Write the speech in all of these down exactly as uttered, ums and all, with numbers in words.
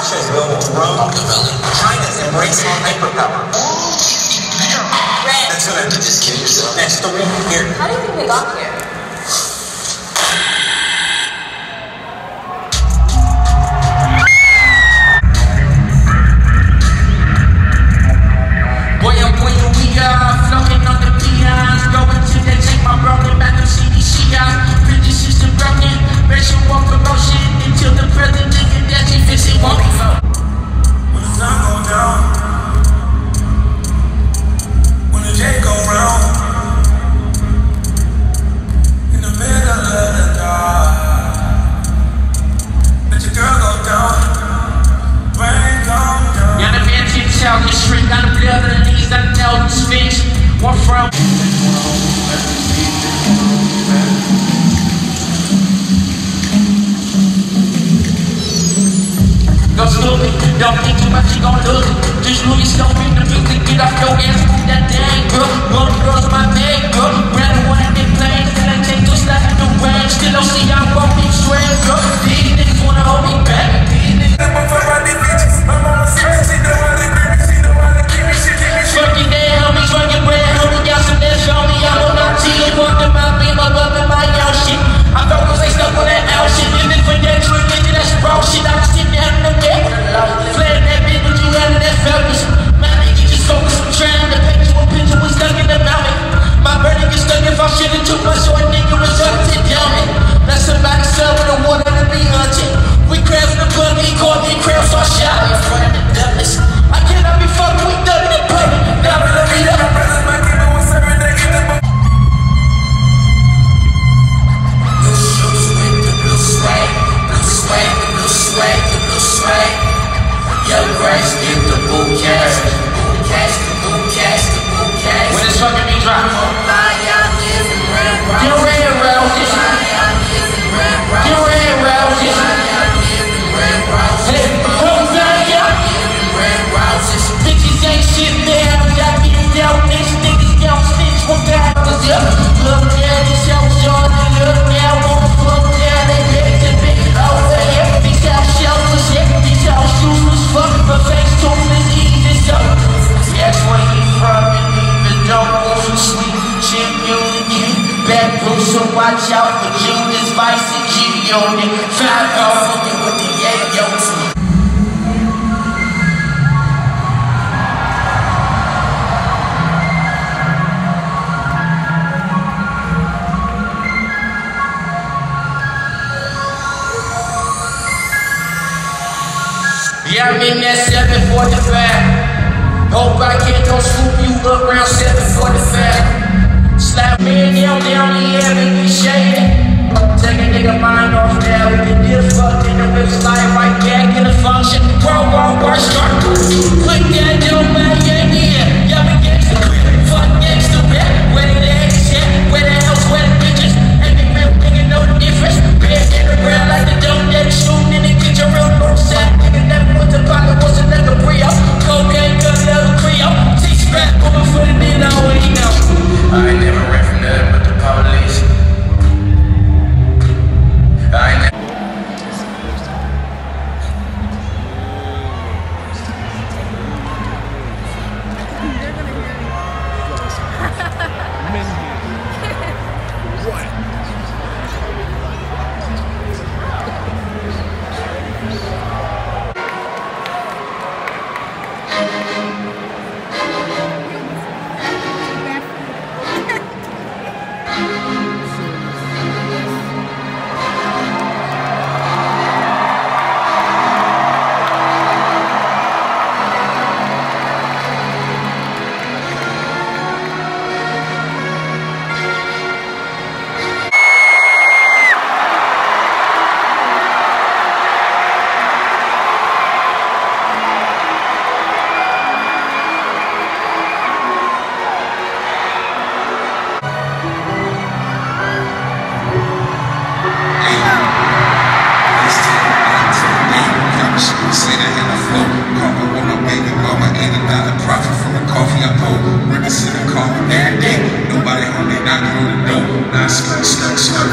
Russia's global drone. China's embracing hyperpower. That's what I did. Just kill yourself. That's the real here. How do you think they got here? Don't think too much, you gon' lose it. Just look it, don't think the music, get off your ass, move that dang girl. All the girls on my bag, girl. Rather one at their planes, then I take those slaps in the range. Still don't see I'm walking straight, girl. These niggas wanna hold me back. These niggas fuck around these bitches. I'm on the street, she know how to grip me, she know how to keep me, she keep me. Twerking dead homies, twerking bread, homie, got some that show me. I'm on my team, walked in my beam, I'm up in my young shit. I thought cause they stuck on that out shit. And then for that trick, nigga, that's raw shit. I was sitting down in the bed. Flaring that bitch, but you had that fellas. My nigga just focus on trying to paint you a picture, we stuck in the mountain. My burden gets stuck if I'm shitting too much, so a nigga was up to down it. Let somebody sell with the water to be hunting. We crabs in the bug, he called me crab, so I shot in front of the Douglas. I cannot be fucking with Doug in the public. Now let me up. My nigga was serving the in the book. Blue shoes with the blue swag, blue swag, the blue swag, the blue swag. Yo, Grace, get the boot cash, boot cash, the boot cash, the boot cash. When it's fucking me drop. Oh my, y'all living red roses. You red roses. You red roses. Hey, oh my, y'all living red roses. Bitches ain't shit there. Got me down, this niggas down, snitch, one guy was up. Look down, this show short, look down, wanna fuck down, they beg to be over here. These house shelters, yeah, these house shoes. Fuck, my face told me easy, so that's where he from, and even don't want some sweet chip unity. Bad blue, so watch out for Judas, Vice, and G-Unit. Five off, fucking with the Yayos. Yeah, I'm in that seven forty-five. Hope I can't go swoop you up around seven forty-five. Slap me down, down the air, make me shady. Take a nigga mind off there. We can get fucked in the bitch life right back in the function. Bro, won't work, start. Put that down, man, yeah, yeah. Y'all be gangsta, fuck gangsta rap. Where the legs at? Where the hell's where the bitches? Ain't the real nigga know the difference. Bad in the ground like the dope that shooting in the kitchen, real north side. The pocket was a nigga Brio. Cocaine, gun, leather Creo. T-strap, going for the nigga, I already know. I ain't never ran from nothing but the police. I ain't never.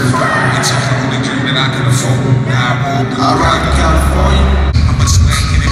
It's a whole new dream that I can afford. Now I won't go around to California. I'm a slang in it.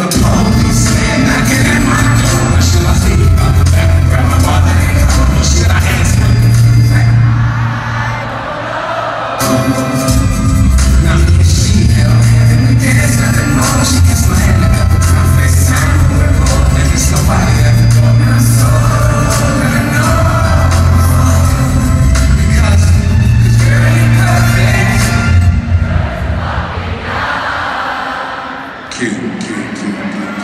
the police knocking at my door. Should I see you out the back and grab my mother and or should I ask her? Now can she help having me dance nothing more? She gets my hand a couple times, FaceTime, we're more than there's nobody at the door. I'm so I know. Because, cause girl, you're perfect. Cute, cute, cute, cute, cute.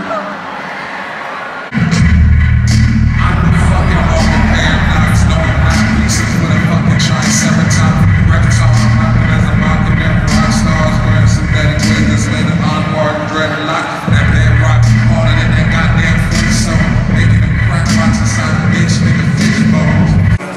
I'm the fucking walking paradox, knowing my pieces with a fucking triceratops. Records all I'm rapping as I'm mocking them rock stars, wearing synthetic wigs, made of onboard dreadlock. That bad rock harder than that goddamn food, so making them crack rocks inside a bitch, nigga fish bones.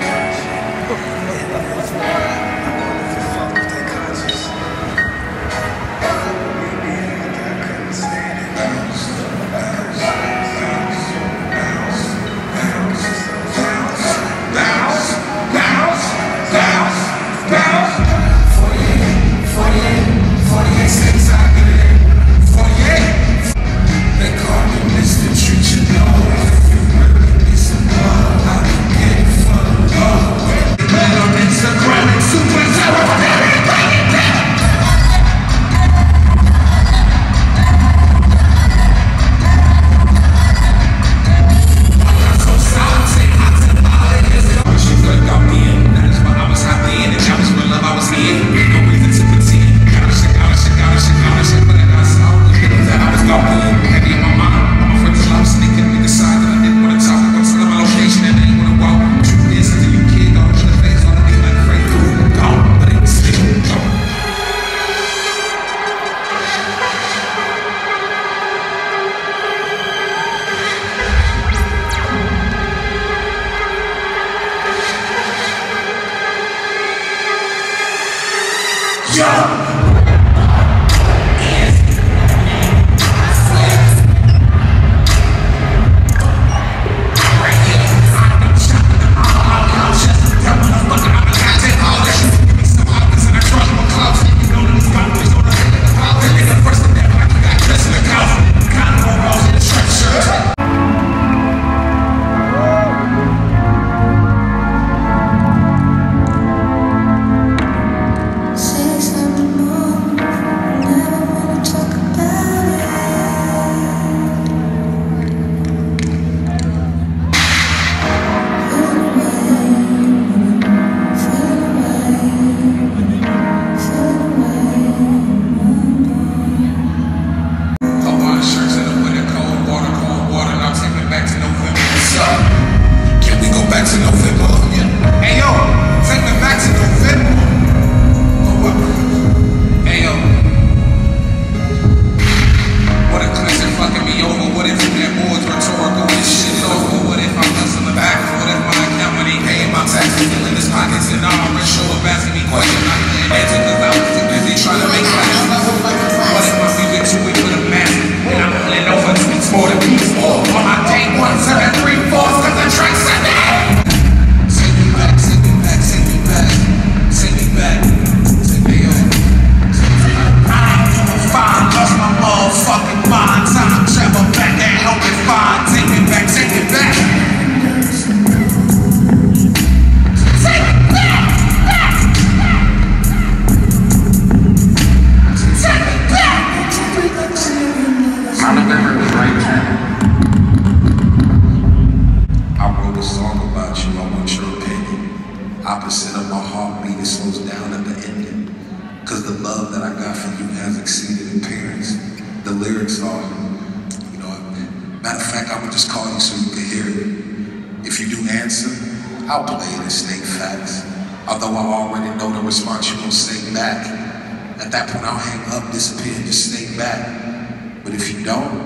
Opposite of my heartbeat, it slows down at the ending. Cause the love that I got for you has exceeded appearance. The lyrics are, you know, matter of fact, I would just call you so you can hear it. If you do answer, I'll play it and state facts. Although I already know the response you won't say back. At that point, I'll hang up, disappear, and just stay back. But if you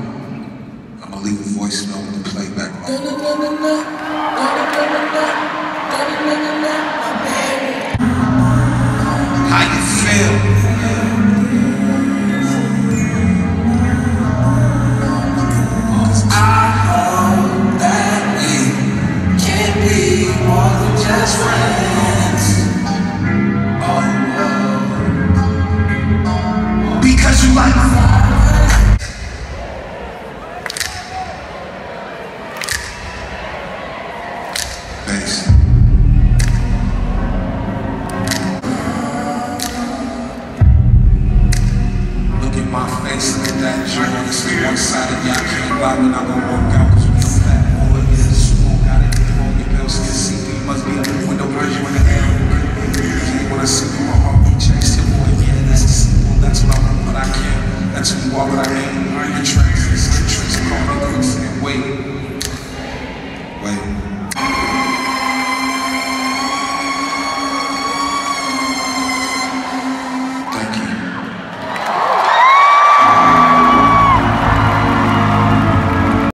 don't, I'm gonna leave a voicemail with the playback. How you feel? Cause I know that we can be more than just friends. Oh, oh. Because you like face. Look at my face, look at that jaw. This is one side of y'all can't lie when I go work out. Cause we know that boy is a smoke. Got it on your bills, can see me. Must be a window bridge when the air. When I see you, my heartbeat checks your boy. Yeah, that's the simple. That's what I want, but I can't. That's who you are, but I ain't. You're in trance, it's in trance. Call me close and wait. Wait.